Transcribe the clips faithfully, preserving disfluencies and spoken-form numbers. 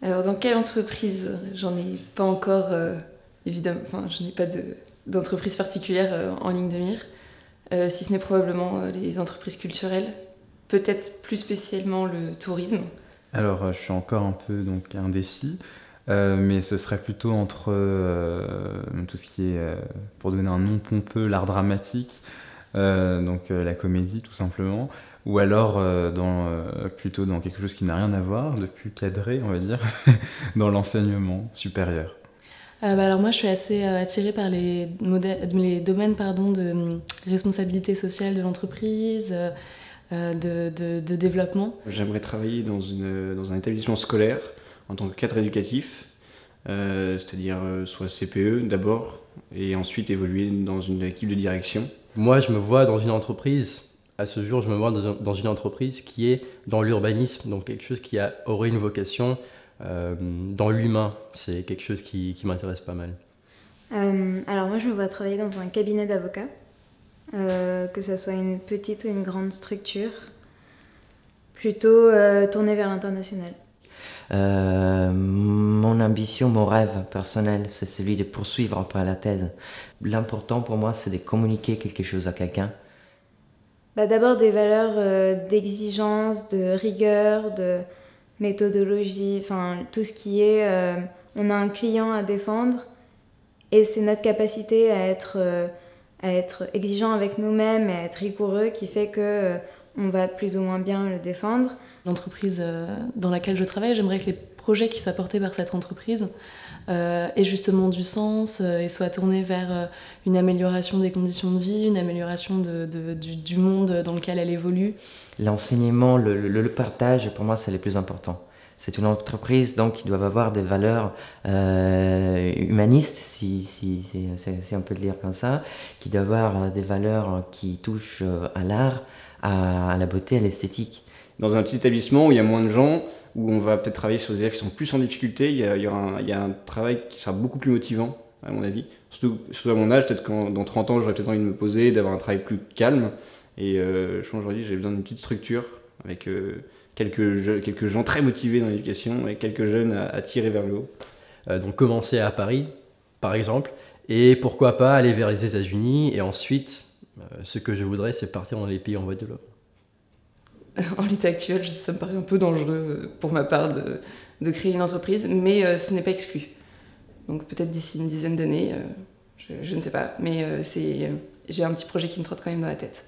Alors, dans quelle entreprise? J'en ai pas encore, euh, évidemment, enfin, je n'ai pas de, d'entreprise particulière euh, en ligne de mire, euh, si ce n'est probablement euh, les entreprises culturelles, peut-être plus spécialement le tourisme. Alors, euh, je suis encore un peu donc indécis, euh, mais ce serait plutôt entre euh, tout ce qui est, euh, pour donner un nom pompeux, l'art dramatique, euh, donc euh, la comédie tout simplement, ou alors euh, dans, euh, plutôt dans quelque chose qui n'a rien à voir, de plus cadré, on va dire, dans l'enseignement supérieur. Euh, bah alors moi, je suis assez euh, attirée par les, les domaines pardon, de euh, responsabilité sociale de l'entreprise, euh, de, de, de développement. J'aimerais travailler dans, une, dans un établissement scolaire en tant que cadre éducatif, euh, c'est-à-dire euh, soit C P E d'abord, et ensuite évoluer dans une équipe de direction. Moi, je me vois dans une entreprise, à ce jour, je me vois dans une entreprise qui est dans l'urbanisme, donc quelque chose qui a, aurait une vocation euh, dans l'humain. C'est quelque chose qui, qui m'intéresse pas mal. Euh, alors moi, je me vois travailler dans un cabinet d'avocats, euh, que ce soit une petite ou une grande structure, plutôt euh, tournée vers l'international. Euh, mon ambition, mon rêve personnel, c'est celui de poursuivre après la thèse. L'important pour moi, c'est de communiquer quelque chose à quelqu'un. Bah, d'abord des valeurs euh, d'exigence, de rigueur, de méthodologie, enfin tout ce qui est... Euh, on a un client à défendre et c'est notre capacité à être, euh, à être exigeant avec nous-mêmes et à être rigoureux qui fait que euh, on va plus ou moins bien le défendre. L'entreprise dans laquelle je travaille, j'aimerais que les projets qui soient portés par cette entreprise euh, aient justement du sens euh, et soient tournés vers euh, une amélioration des conditions de vie, une amélioration de, de, du, du monde dans lequel elle évolue. L'enseignement, le, le, le partage, pour moi, c'est le plus important. C'est une entreprise donc qui doit avoir des valeurs euh, humanistes, si, si, si, si on peut le dire comme ça, qui doit avoir des valeurs qui touchent à l'art, à, à la beauté, à l'esthétique. Dans un petit établissement où il y a moins de gens, où on va peut-être travailler sur des élèves qui sont plus en difficulté, il y a, il y aura un, il y a un travail qui sera beaucoup plus motivant, à mon avis. Surtout, surtout à mon âge, peut-être que dans trente ans, j'aurais peut-être envie de me poser, d'avoir un travail plus calme. Et euh, je pense qu'aujourd'hui, j'ai besoin d'une petite structure avec euh, quelques, je, quelques gens très motivés dans l'éducation et quelques jeunes à, à tirer vers le haut. Euh, donc commencer à Paris, par exemple, et pourquoi pas aller vers les États-Unis. Et ensuite, euh, ce que je voudrais, c'est partir dans les pays en voie de développement. En l'état actuel, ça me paraît un peu dangereux pour ma part de, de créer une entreprise, mais euh, ce n'est pas exclu. Donc peut-être d'ici une dizaine d'années, euh, je, je ne sais pas, mais euh, c'est, euh, j'ai un petit projet qui me trotte quand même dans la tête.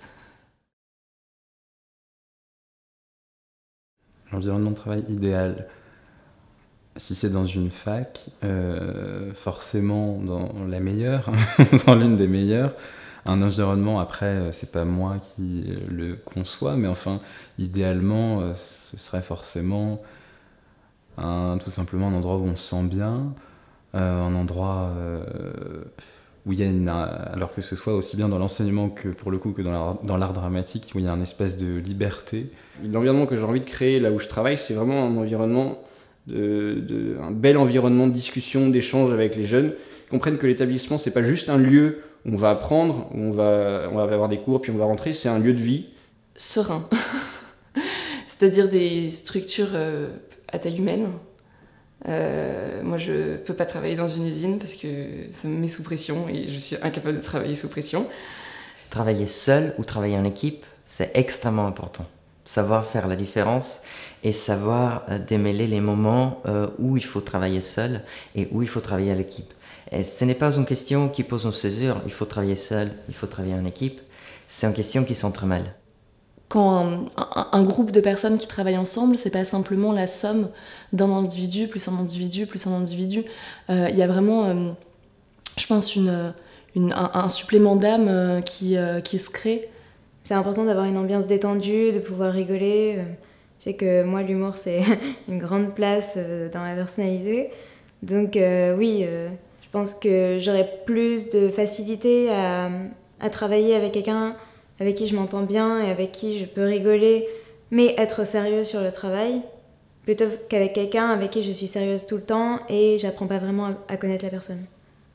L'environnement de travail idéal, si c'est dans une fac, euh, forcément dans la meilleure, dans l'une des meilleures. Un environnement, après, c'est pas moi qui le conçois, mais enfin, idéalement, ce serait forcément un, tout simplement un endroit où on se sent bien, euh, un endroit euh, où il y a une... Alors que ce soit aussi bien dans l'enseignement que pour le coup que dans l'art, dans l'art dramatique, où il y a un espèce de liberté. L'environnement que j'ai envie de créer là où je travaille, c'est vraiment un environnement, de, de, un bel environnement de discussion, d'échange avec les jeunes, qui comprennent que l'établissement, c'est pas juste un lieu où on va apprendre, où on va, on va avoir des cours, puis on va rentrer, c'est un lieu de vie. Serein. C'est-à-dire des structures euh, à taille humaine. Euh, moi, je peux pas travailler dans une usine parce que ça me met sous pression et je suis incapable de travailler sous pression. Travailler seul ou travailler en équipe, c'est extrêmement important. Savoir faire la différence et savoir euh, démêler les moments euh, où il faut travailler seul et où il faut travailler à l'équipe. Et ce n'est pas une question qui pose une césure, il faut travailler seul, il faut travailler en équipe, c'est une question qui s'entremêle. Quand un, un, un groupe de personnes qui travaillent ensemble, c'est pas simplement la somme d'un individu, plus un individu, plus un individu. Euh, il y a vraiment, euh, je pense, une, une, un, un supplément d'âme euh, qui, euh, qui se crée. C'est important d'avoir une ambiance détendue, de pouvoir rigoler. Je sais que moi, l'humour, c'est une grande place dans ma personnalité. Donc euh, oui, euh, je pense que j'aurais plus de facilité à, à travailler avec quelqu'un avec qui je m'entends bien et avec qui je peux rigoler, mais être sérieux sur le travail, plutôt qu'avec quelqu'un avec qui je suis sérieuse tout le temps et j'apprends pas vraiment à, à connaître la personne.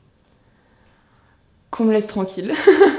Qu'on me laisse tranquille.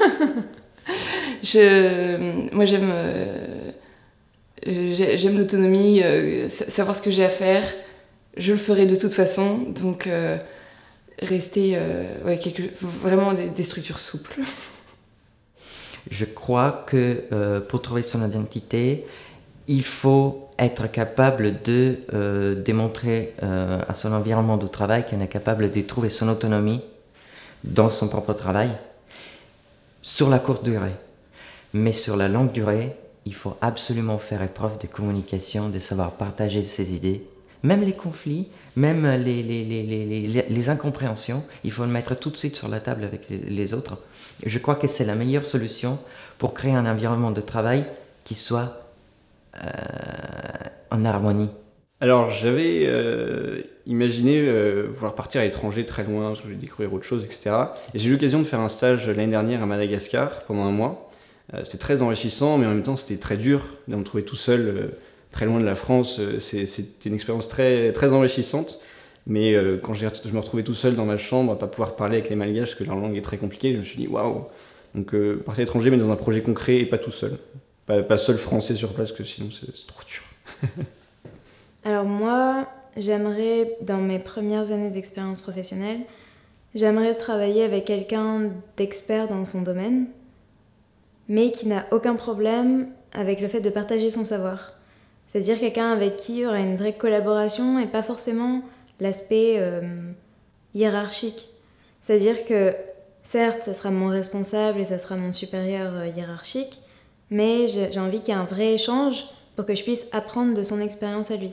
je, moi, j'aime, euh, j'aime l'autonomie, euh, savoir ce que j'ai à faire, je le ferai de toute façon. Donc, euh, rester euh, ouais, quelque, vraiment des, des structures souples. Je crois que euh, pour trouver son identité, il faut être capable de euh, démontrer euh, à son environnement de travail qu'on est capable de trouver son autonomie dans son propre travail sur la courte durée. Mais sur la longue durée, il faut absolument faire épreuve de communication, de savoir partager ses idées. Même les conflits, même les, les, les, les, les, les incompréhensions, il faut le mettre tout de suite sur la table avec les, les autres. Je crois que c'est la meilleure solution pour créer un environnement de travail qui soit euh, en harmonie. Alors, j'avais euh, imaginé euh, vouloir partir à l'étranger très loin, je voulais découvrir autre chose, et cetera. Et j'ai eu l'occasion de faire un stage l'année dernière à Madagascar pendant un mois. Euh, c'était très enrichissant, mais en même temps, c'était très dur de me trouver tout seul, euh, très loin de la France. Euh, c'est, c'était une expérience très, très enrichissante. Mais euh, quand j'ai, je me retrouvais tout seul dans ma chambre, à pas pouvoir parler avec les Malgaches, parce que leur langue est très compliquée, je me suis dit waouh. Donc, euh, partir à l'étranger, mais dans un projet concret et pas tout seul. Pas, pas seul français sur place, que sinon c'est, c'est trop dur. Alors moi, j'aimerais, dans mes premières années d'expérience professionnelle, j'aimerais travailler avec quelqu'un d'expert dans son domaine, mais qui n'a aucun problème avec le fait de partager son savoir. C'est-à-dire quelqu'un avec qui il y aura une vraie collaboration et pas forcément l'aspect euh, hiérarchique. C'est-à-dire que, certes, ça sera mon responsable et ça sera mon supérieur euh, hiérarchique, mais j'ai, j'ai envie qu'il y ait un vrai échange pour que je puisse apprendre de son expérience à lui.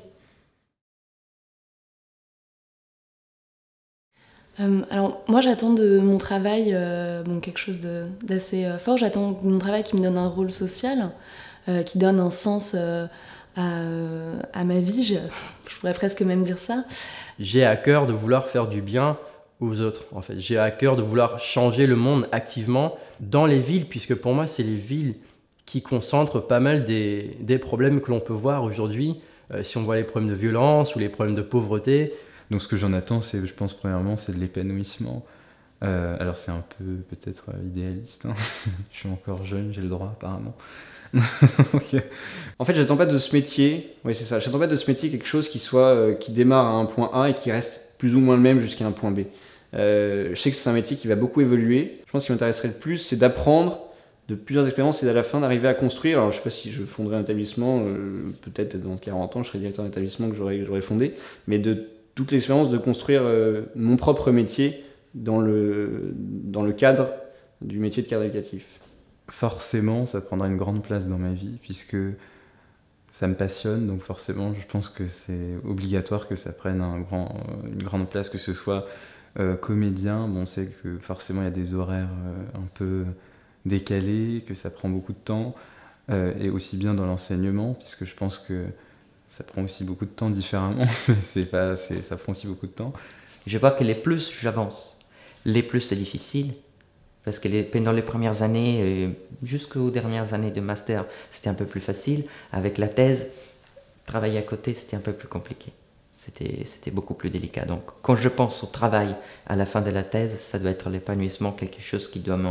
Euh, alors moi j'attends de mon travail euh, bon, quelque chose de, d'assez euh, fort, j'attends de mon travail qui me donne un rôle social, euh, qui donne un sens euh, à, à ma vie, je, je pourrais presque même dire ça. J'ai à cœur de vouloir faire du bien aux autres en fait, j'ai à cœur de vouloir changer le monde activement dans les villes, puisque pour moi c'est les villes qui concentrent pas mal des, des problèmes que l'on peut voir aujourd'hui, euh, si on voit les problèmes de violence ou les problèmes de pauvreté. Donc ce que j'en attends, c'est, je pense premièrement, c'est de l'épanouissement. Euh, alors c'est un peu peut-être euh, idéaliste, hein. Je suis encore jeune, j'ai le droit apparemment. Okay. En fait, j'attends pas de ce métier, oui c'est ça, j'attends pas de ce métier quelque chose qui soit, euh, qui démarre à un point A et qui reste plus ou moins le même jusqu'à un point B. Euh, je sais que c'est un métier qui va beaucoup évoluer. Je pense que ce qui m'intéresserait le plus, c'est d'apprendre de plusieurs expériences et à la fin d'arriver à construire. Alors je sais pas si je fonderai un établissement, euh, peut-être dans quarante ans je serai directeur d'établissement que j'aurais, que j'aurais fondé, mais de toute l'expérience de construire euh, mon propre métier dans le, dans le cadre du métier de cadre éducatif. Forcément, ça prendra une grande place dans ma vie, puisque ça me passionne, donc forcément, je pense que c'est obligatoire que ça prenne un grand, une grande place, que ce soit euh, comédien. Bon, on sait que forcément, il y a des horaires euh, un peu décalés, que ça prend beaucoup de temps, euh, et aussi bien dans l'enseignement, puisque je pense que ça prend aussi beaucoup de temps différemment, mais c'est pas, c'est, ça prend aussi beaucoup de temps. Je vois que les plus j'avance, les plus c'est difficile, parce que les, pendant les premières années, euh, jusqu'aux dernières années de master, c'était un peu plus facile. Avec la thèse, travailler à côté, c'était un peu plus compliqué. C'était, c'était beaucoup plus délicat. Donc quand je pense au travail à la fin de la thèse, ça doit être l'épanouissement, quelque chose qui doit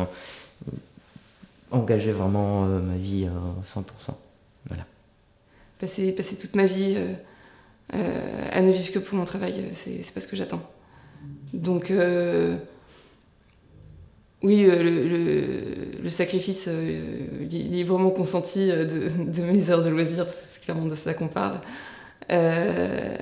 m'engager vraiment euh, ma vie à cent pour cent. Voilà. Passer, passer toute ma vie euh, euh, à ne vivre que pour mon travail, c'est, c'est pas ce que j'attends. Donc, euh, oui, euh, le, le, le sacrifice euh, librement consenti de, de mes heures de loisirs, parce que c'est clairement de ça qu'on parle, euh,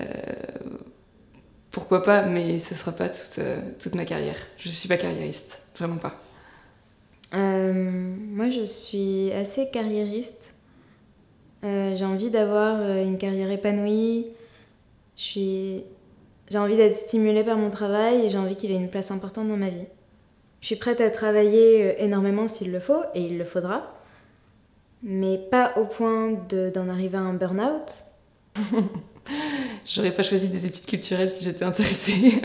pourquoi pas, mais ce sera pas toute, euh, toute ma carrière. Je suis pas carriériste, vraiment pas. Euh, moi, je suis assez carriériste. Euh, j'ai envie d'avoir une carrière épanouie, je suis... j'ai envie d'être stimulée par mon travail et j'ai envie qu'il ait une place importante dans ma vie. Je suis prête à travailler énormément s'il le faut, et il le faudra, mais pas au point de, d'en arriver à un burn-out. J'aurais pas choisi des études culturelles si j'étais intéressée.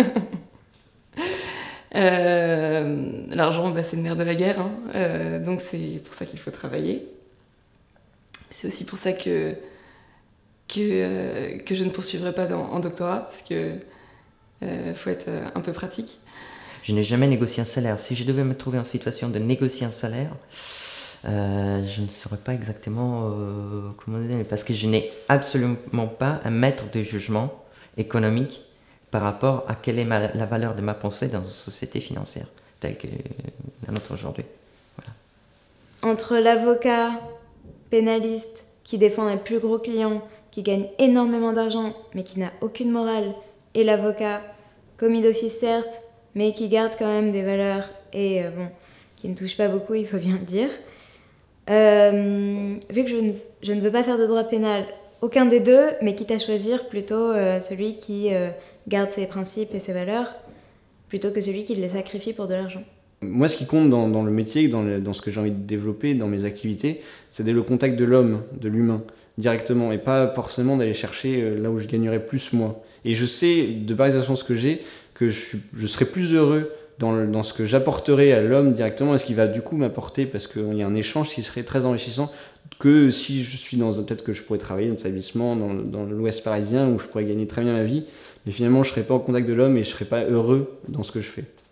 euh, l'argent, bah, c'est le nerf de la guerre, hein. euh, donc c'est pour ça qu'il faut travailler. C'est aussi pour ça que, que, euh, que je ne poursuivrai pas dans, en doctorat, parce qu'il euh, faut être un peu pratique. Je n'ai jamais négocié un salaire. Si je devais me trouver en situation de négocier un salaire, euh, je ne saurais pas exactement euh, comment dire, parce que je n'ai absolument pas un maître de jugement économique par rapport à quelle est ma, la valeur de ma pensée dans une société financière telle que la nôtre aujourd'hui. Voilà. Entre l'avocat pénaliste qui défend les plus gros clients, qui gagne énormément d'argent mais qui n'a aucune morale, et l'avocat commis d'office certes, mais qui garde quand même des valeurs et euh, bon, qui ne touche pas beaucoup, il faut bien le dire. Euh, vu que je ne, je ne veux pas faire de droit pénal, aucun des deux, mais quitte à choisir plutôt euh, celui qui euh, garde ses principes et ses valeurs, plutôt que celui qui les sacrifie pour de l'argent. Moi, ce qui compte dans, dans le métier, dans, le, dans ce que j'ai envie de développer, dans mes activités, c'est le contact de l'homme, de l'humain, directement, et pas forcément d'aller chercher euh, là où je gagnerais plus moi. Et je sais, de par l'expérience que j'ai, que je, suis, je serais plus heureux dans, le, dans ce que j'apporterai à l'homme directement, et ce qu'il va du coup m'apporter, parce qu'il y a un échange qui serait très enrichissant, que si je suis dans... Peut-être que je pourrais travailler dans un établissement dans, dans l'Ouest parisien, où je pourrais gagner très bien ma vie, mais finalement je ne serais pas en contact de l'homme et je ne serais pas heureux dans ce que je fais.